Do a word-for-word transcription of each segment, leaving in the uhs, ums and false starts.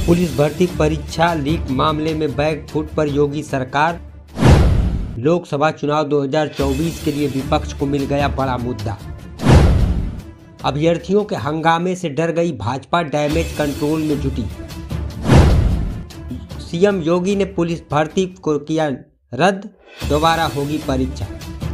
Police भर्ती परीक्षा leak मामले में बैक फुट पर योगी सरकार। लोकसभा चुनाव दो हज़ार चौबीस के लिए विपक्ष को मिल गया बड़ा मुद्दा। अभ्यर्थियों के हंगामे से डर गई भाजपा, डैमेज कंट्रोल में जुटी। सीएम योगी ने पुलिस भर्ती को किया रद्द, दोबारा होगी परीक्षा।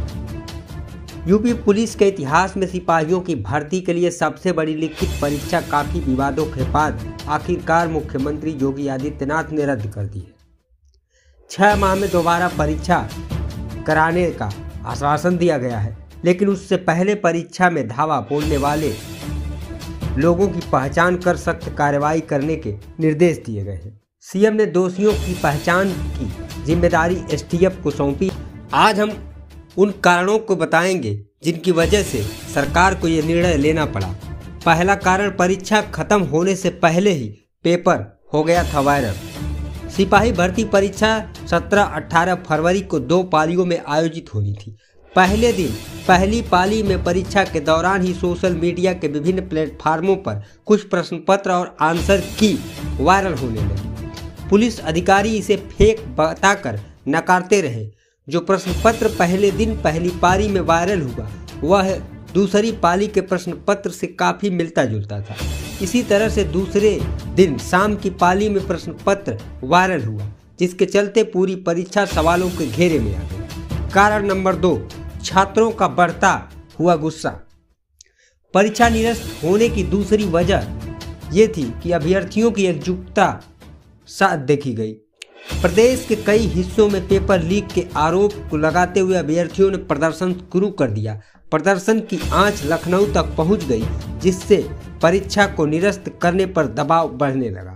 यूपी पुलिस के इतिहास में सिपाहियों की भर्ती के लिए सबसे बड़ी लिखित परीक्षा काफी विवादों के बाद आखिरकार मुख्यमंत्री योगी आदित्यनाथ ने रद्द कर दी है। छह माह में दोबारा परीक्षा कराने का आश्वासन दिया गया है, लेकिन उससे पहले परीक्षा में धावा बोलने वाले लोगों की पहचान कर सख्त कार्रवाई करने के निर्देश दिए गए हैं। सीएम ने दोषियों की पहचान की जिम्मेदारी एसटीएफ को सौंपी। आज हम उन कारणों को बताएंगे जिनकी वजह से सरकार को यह निर्णय लेना पड़ा। पहला कारण, परीक्षा खत्म होने से पहले ही पेपर हो गया था वायरल। सिपाही भर्ती परीक्षा सत्रह अठारह फरवरी को दो पालियों में आयोजित होनी थी। पहले दिन पहली पाली में परीक्षा के दौरान ही सोशल मीडिया के विभिन्न प्लेटफार्मों पर कुछ प्रश्न पत्र और आंसर की वायरल होने लगी। पुलिस अधिकारी इसे फेक बताकर नकारते रहे। जो प्रश्न पत्र पहले दिन पहली पाली में वायरल हुआ वह दूसरी पाली के प्रश्न पत्र से काफ़ी मिलता जुलता था। इसी तरह से दूसरे दिन शाम की पाली में प्रश्न पत्र वायरल हुआ, जिसके चलते पूरी परीक्षा सवालों के घेरे में आ गई। कारण नंबर दो, छात्रों का बढ़ता हुआ गुस्सा। परीक्षा निरस्त होने की दूसरी वजह ये थी कि अभ्यर्थियों की एकजुटता साथ देखी गई। प्रदेश के कई हिस्सों में पेपर लीक के आरोप को लगाते हुए अभ्यर्थियों ने प्रदर्शन शुरू कर दिया। प्रदर्शन की आंच लखनऊ तक पहुंच गई, जिससे परीक्षा को निरस्त करने पर दबाव बढ़ने लगा।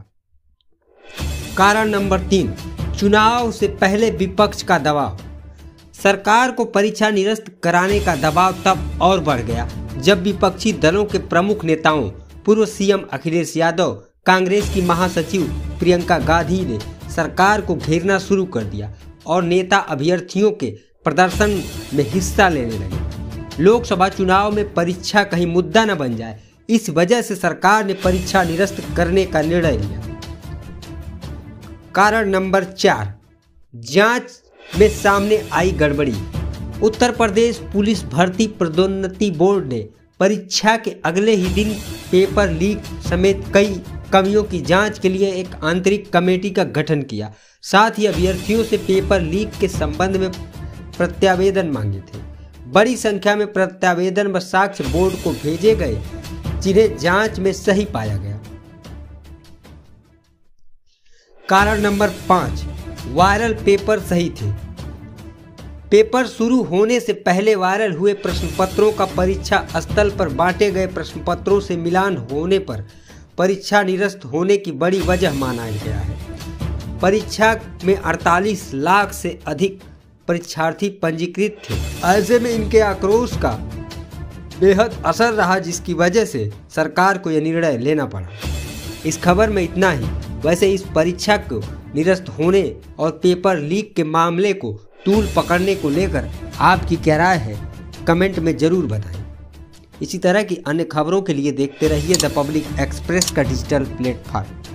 कारण नंबर तीन, चुनाव से पहले विपक्ष का दबाव। सरकार को परीक्षा निरस्त कराने का दबाव तब और बढ़ गया जब विपक्षी दलों के प्रमुख नेताओं, पूर्व सीएम अखिलेश यादव, कांग्रेस की महासचिव प्रियंका गांधी ने सरकार को घेरना शुरू कर दिया और नेता अभ्यर्थियों के प्रदर्शन में हिस्सा लेने लगे। लोकसभा चुनाव में परीक्षा कहीं मुद्दा न बन जाए, इस वजह से सरकार ने परीक्षा निरस्त करने का निर्णय लिया। कारण नंबर चार, जांच में सामने आई गड़बड़ी। उत्तर प्रदेश पुलिस भर्ती पदोन्नति बोर्ड ने परीक्षा के अगले ही दिन पेपर लीक समेत कई कमियों की जांच के लिए एक आंतरिक कमेटी का गठन किया। साथ ही अभ्यर्थियों से पेपर लीक के संबंध में प्रत्यावेदन मांगे थे। बड़ी संख्या में प्रत्यावेदन व साक्ष्य बोर्ड को भेजे गए, जिन्हें जांच में सही पाया गया। कारण नंबर पाँच, वायरल पेपर सही थे। पेपर शुरू होने से पहले वायरल हुए प्रश्न पत्रों का परीक्षा स्थल पर बांटे गए प्रश्न पत्रों से मिलान होने पर परीक्षा निरस्त होने की बड़ी वजह माना गया है। परीक्षा में अड़तालीस लाख से अधिक परीक्षार्थी पंजीकृत थे। ऐसे में इनके आक्रोश का बेहद असर रहा, जिसकी वजह से सरकार को यह निर्णय लेना पड़ा। इस खबर में इतना ही। वैसे इस परीक्षा को निरस्त होने और पेपर लीक के मामले को तूल पकड़ने को लेकर आपकी क्या राय है, कमेंट में जरूर बताएं। इसी तरह की अन्य खबरों के लिए देखते रहिए द पब्लिक एक्सप्रेस का डिजिटल प्लेटफॉर्म।